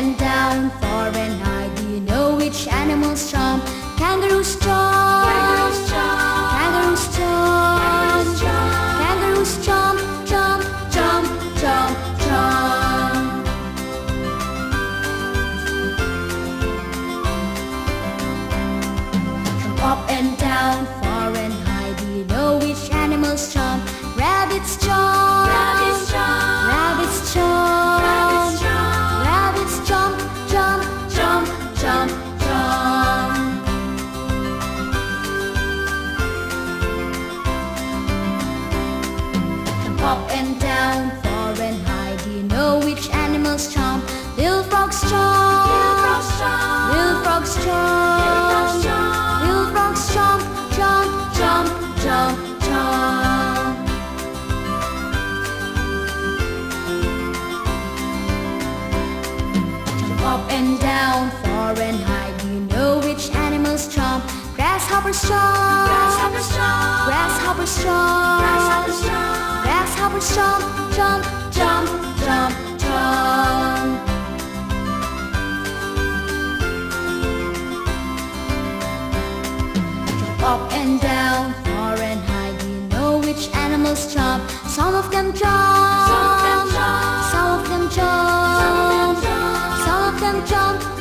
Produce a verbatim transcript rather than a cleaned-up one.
and down, far and high. Do you know which animals jump? Kangaroos jump. Kangaroos jump. Kangaroos jump. Kangaroos jump, jump, jump, jump, jump. Jump up and down, far and high. Do you know which animals jump? Rabbits jump. Rabbits jump. Rabbits jump. Rabbits jump. Rabbits jump, jump, jump, jump, jump. Jump up and down, far and high. Do you know which animals jump? Little frogs jump. Little frogs jump. Little frogs jump. Little frogs jump, jump, jump, jump, jump. Jump up and down, far and high. Do you know which animals jump? Grasshoppers jump. Grasshoppers jump. Grasshoppers jump. Grasshoppers jump. Grasshoppers jump, jump, jump, jump, jump. Jump up and down, far and high. Do you know which animals jump? Some of them jump. Some of them jump. Some of them jump. Some of them jump.